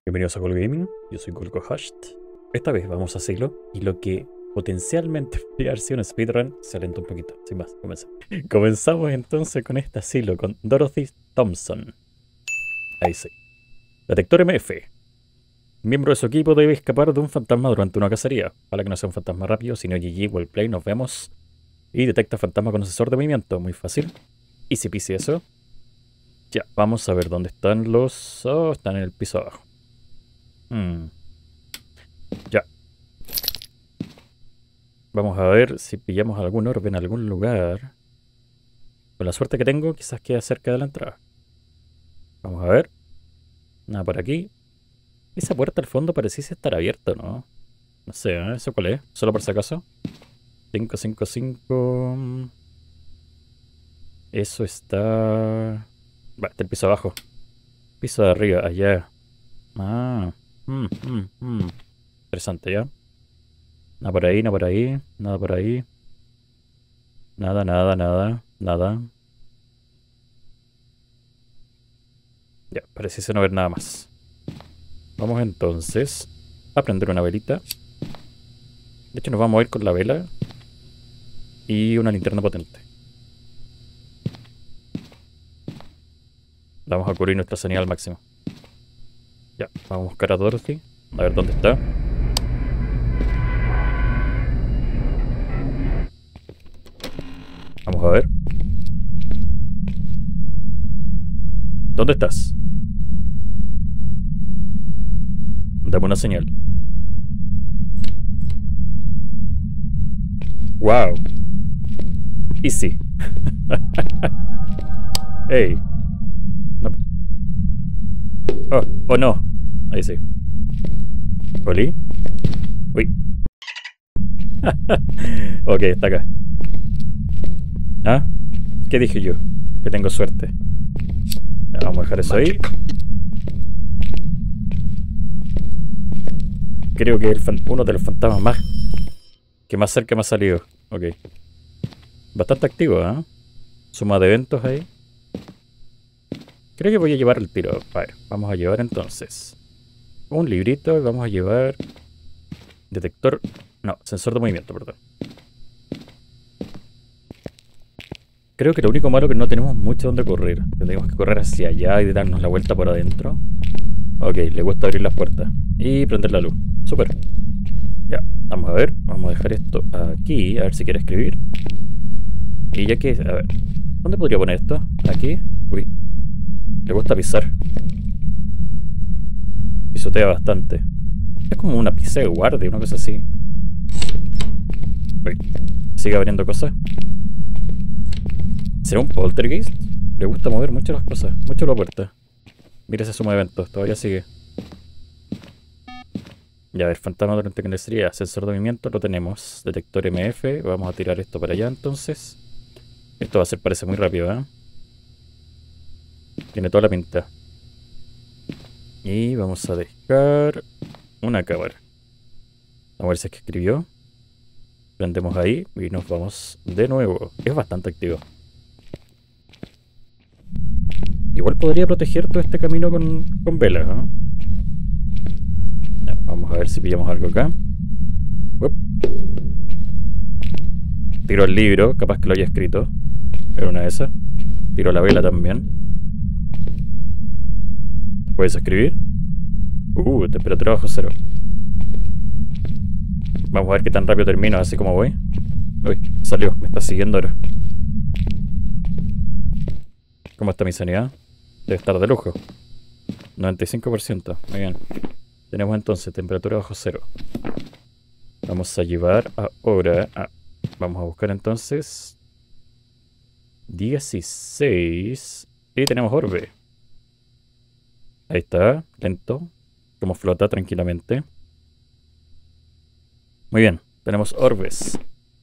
Bienvenidos a Gol Gaming, yo soy GolgoHashed. Esta vez vamos a hacerlo y lo que potencialmente podría haber sido un speedrun se alentó un poquito. Sin más, comenzamos. Comenzamos entonces con este asilo, con Dorothy Thompson. Ahí sí. Detector MF. Miembro de su equipo debe escapar de un fantasma durante una cacería. Ojalá que no sea un fantasma rápido, sino GG, Wellplay, nos vemos. Y detecta fantasma con un sensor de movimiento, muy fácil. Easy peasy eso. Ya, vamos a ver dónde están los... Oh, están en el piso abajo. Ya. Vamos a ver si pillamos algún orbe en algún lugar. Con la suerte que tengo, quizás quede cerca de la entrada. Vamos a ver. Nada por aquí. Esa puerta al fondo pareciese estar abierta, ¿no? No sé, ¿eh? ¿Eso cuál es? Solo por si acaso. 555. Eso está... Va, está el piso abajo. Piso de arriba, allá. Ah. Interesante, ¿ya? Nada por ahí, nada por ahí, nada por ahí. Nada, nada, nada, nada. Ya, pareciese no haber nada más. Vamos entonces a prender una velita. De hecho nos vamos a ir con la vela y una linterna potente. Vamos a cubrir nuestra sanidad al máximo. Ya, vamos a buscar a Dorothy. A ver dónde está. Vamos a ver. ¿Dónde estás? Dame una señal. Wow. Easy. Hey. No. Oh no. Ahí sí. ¿Oli? Uy. Ok, está acá. ¿Ah? ¿Qué dije yo? Que tengo suerte. Ya, vamos a dejar eso ahí. Creo que uno de los fantasmas más que más cerca me ha salido. Ok. Bastante activo, ¿eh? Suma de eventos ahí. Creo que voy a llevar el tiro. A ver, vamos a llevar entonces un librito y vamos a llevar detector... No, sensor de movimiento, perdón. Creo que lo único malo es que no tenemos mucho donde correr. Tendríamos que correr hacia allá y darnos la vuelta por adentro. Ok, le gusta abrir las puertas y prender la luz. Súper. Ya, vamos a ver. Vamos a dejar esto aquí, a ver si quiere escribir. Y ya que... A ver, ¿dónde podría poner esto? Aquí. Uy, le gusta pisar. Pisotea bastante. Es como una pizza de guardia, una cosa así. Uy, sigue abriendo cosas. ¿Será un poltergeist? Le gusta mover mucho las cosas, mucho la puerta. Mira ese suma de eventos, todavía sigue. Ya, a ver, fantasma durante que sería sensor de movimiento, lo tenemos. Detector MF, vamos a tirar esto para allá entonces. Esto va a ser, parece muy rápido, ¿eh? Tiene toda la pinta. Y vamos a dejar una cámara. Vamos a ver si es que escribió. Prendemos ahí y nos vamos de nuevo. Es bastante activo. Igual podría proteger todo este camino con velas, ¿no? Ya, vamos a ver si pillamos algo acá. Uop. Tiro el libro, capaz que lo haya escrito. Era una de esas. Tiro la vela también. ¿Puedes escribir? Temperatura bajo cero. Vamos a ver qué tan rápido termino, así como voy. Uy, salió, me está siguiendo ahora. ¿Cómo está mi sanidad? Debe estar de lujo. 95%, muy bien. Tenemos entonces temperatura bajo cero. Vamos a llevar ahora... vamos a buscar entonces... 16. Y tenemos orbe. Ahí está, lento. Como flota tranquilamente. Muy bien, tenemos orbes.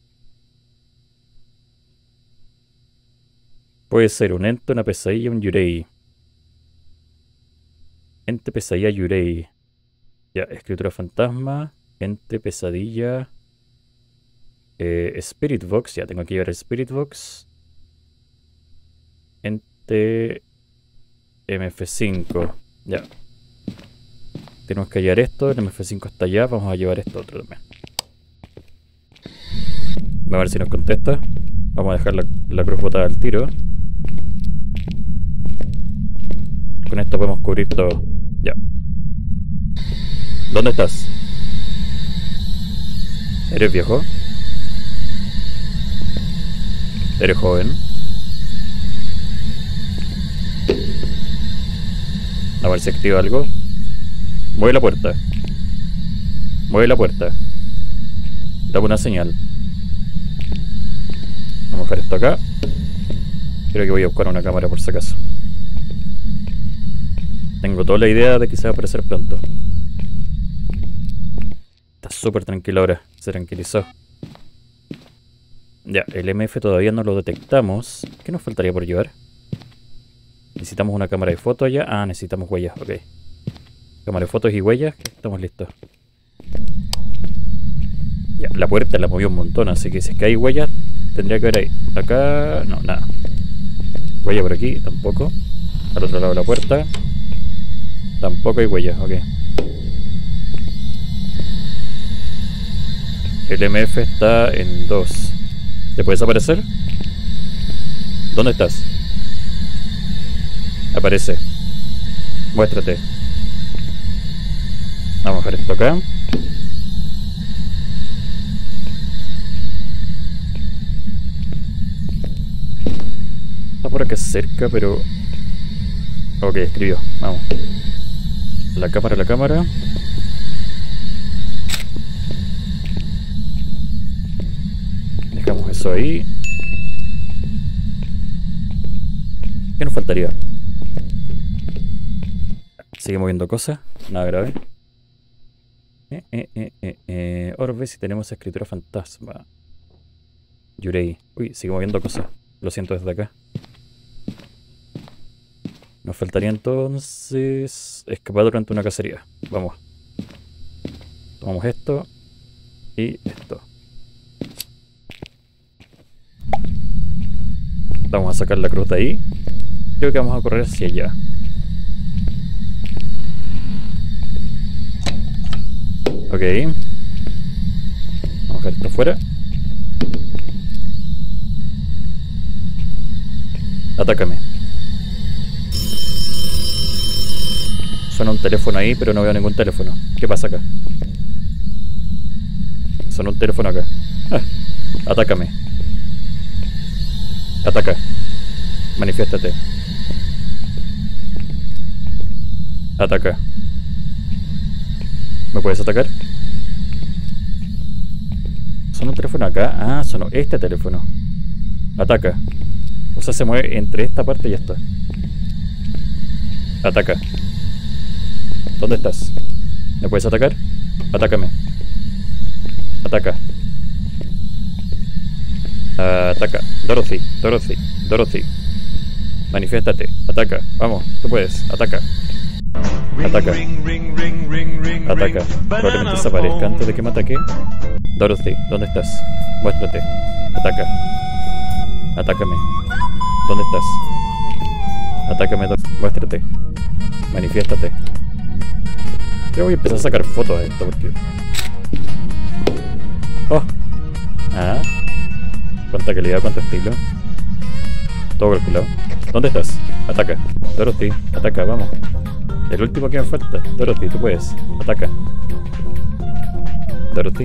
Puede ser un ente, una pesadilla, un yurei. Ente, pesadilla, yurei. Ya, escritura fantasma. Ente, pesadilla. Spirit Box, ya tengo que llevar el Spirit Box. Ente MF5. Ya. tenemos que llevar esto. El MF5 está allá. Vamos a llevar esto otro también. A ver si nos contesta. Vamos a dejar la cruz botada al tiro. Con esto podemos cubrir todo. Ya. ¿Dónde estás? ¿Eres viejo? ¿Eres joven? A ver si activa algo. Mueve la puerta. Mueve la puerta. Dame una señal. Vamos a dejar esto acá. Creo que voy a buscar una cámara por si acaso. Tengo toda la idea de que se va a aparecer pronto. Está súper tranquilo ahora. Se tranquilizó. Ya, el MF todavía no lo detectamos. ¿Qué nos faltaría por llevar? Necesitamos una cámara de fotos allá. Ah, necesitamos huellas, ok. Cámara de fotos y huellas. Estamos listos. Ya, la puerta la movió un montón, así que si es que hay huellas, tendría que haber ahí. Acá, no, nada. Huella por aquí, tampoco. Al otro lado de la puerta tampoco hay huellas, ok. El MF está en 2. ¿Te puedes aparecer? ¿Dónde estás? Aparece. Muéstrate. Vamos a dejar esto acá. Está por acá cerca, pero... Ok, escribió. Vamos. La cámara. Dejamos eso ahí. ¿Qué nos faltaría? Sigue moviendo cosas. Nada grave. Orbe si tenemos escritura fantasma. Yurei. Uy, sigue moviendo cosas. Lo siento desde acá. Nos faltaría entonces escapar durante una cacería. Vamos. Tomamos esto y esto. Vamos a sacar la cruz de ahí. Creo que vamos a correr hacia allá. Ok. Vamos a dejar esto afuera. Atácame. Suena un teléfono ahí, pero no veo ningún teléfono. ¿Qué pasa acá? Suena un teléfono acá. Ah, atácame. Ataca. Manifiéstate. Ataca. ¿Me puedes atacar? ¿Sonó un teléfono acá? Ah, sonó este teléfono. Ataca. O sea, se mueve entre esta parte y esta. Ataca. ¿Dónde estás? ¿Me puedes atacar? Atácame. Ataca. Ataca. Dorothy. Manifiéstate. Ataca. Vamos, tú puedes. Ataca. Ataca. Ataca. Probablemente desaparezca antes de que me ataque. Dorothy, ¿dónde estás? Muéstrate. Ataca. Atácame. ¿Dónde estás? Atácame. Muéstrate. Manifiéstate. Yo voy a empezar a sacar fotos de esto porque... Oh. Ah. Cuánta calidad, cuánto estilo. Todo calculado. ¿Dónde estás? Ataca. Dorothy, ataca, vamos. El último que me falta. Dorothy, tú puedes. Ataca. Dorothy.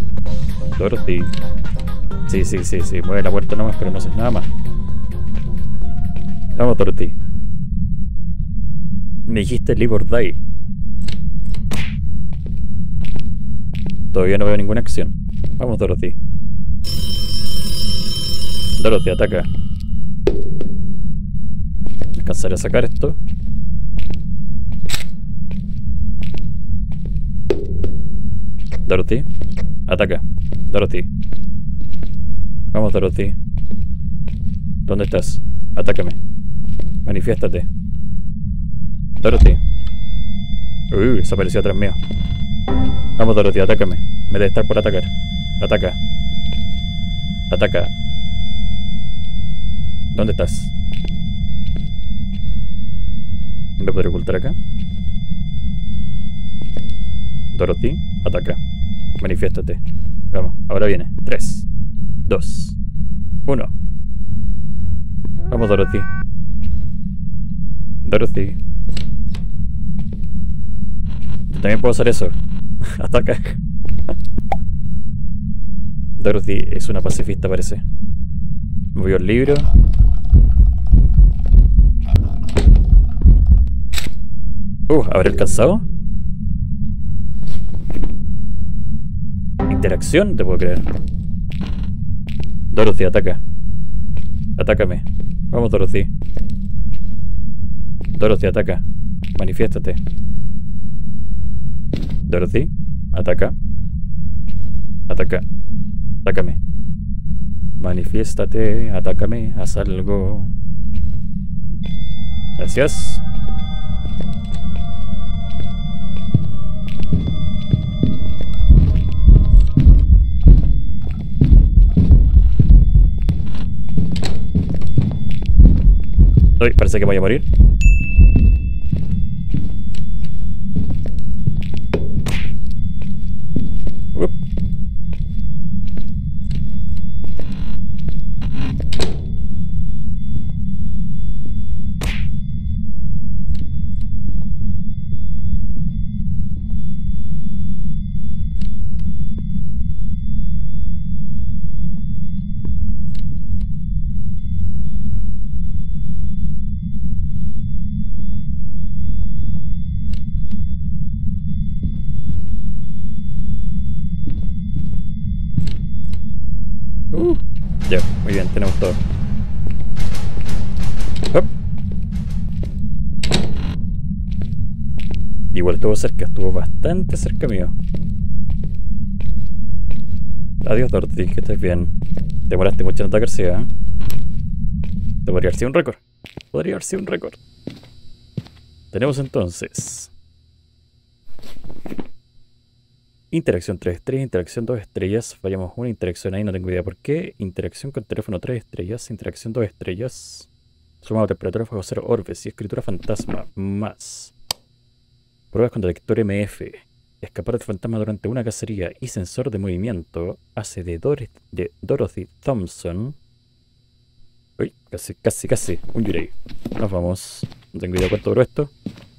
Sí. Mueve la puerta nomás, pero no haces nada más. Vamos, Dorothy. Me dijiste live or die. Todavía no veo ninguna acción. Vamos, Dorothy. Dorothy, ataca. ¿Alcanzaré a sacar esto? Dorothy, ataca. Dorothy. Vamos, Dorothy. ¿Dónde estás? Atácame. Manifiéstate. Dorothy. Uy, desapareció atrás mío. Vamos, Dorothy, atácame. Me debe estar por atacar. Ataca. Ataca. ¿Dónde estás? ¿Me podré ocultar acá? Dorothy, ataca. Manifiéstate. Vamos, ahora viene. 3, 2, 1. Vamos, Dorothy. Dorothy. Yo también puedo hacer eso. Ataca. Dorothy es una pacifista, parece. Movió el libro. ¿Habré alcanzado? Interacción, te puedo creer. Dorothy, ataca. Atácame. Vamos, Dorothy. Dorothy, ataca. Manifiéstate. Dorothy, ataca. Ataca. Atácame. Manifiéstate, atácame, haz algo. Gracias. Uy, parece que voy a morir. Ya, muy bien, tenemos todo. Hop. Igual estuvo cerca, estuvo bastante cerca mío. Adiós, Dorothy, que estés bien. Demoraste mucho en atacarse, ¿eh? Te podría haber sido un récord. Podría haber sido un récord. Tenemos entonces interacción 3 estrellas, interacción 2 estrellas. Fallamos una interacción ahí, no tengo idea por qué. Interacción con teléfono 3 estrellas, interacción 2 estrellas. Sumado temperatura, fuego 0 orbes y escritura fantasma. Más. Pruebas con detector MF. Escapar de fantasma durante una cacería y sensor de movimiento. Hace de Dorothy Thompson. Uy, casi. Un Yurei. Nos vamos. No tengo idea cuánto duró esto.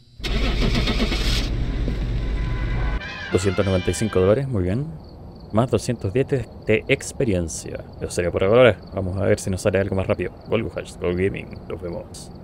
$295, muy bien. Más 210 de experiencia. Eso sería por ahora. Vamos a ver si nos sale algo más rápido. Golgo Hash, Go Gaming. Nos vemos.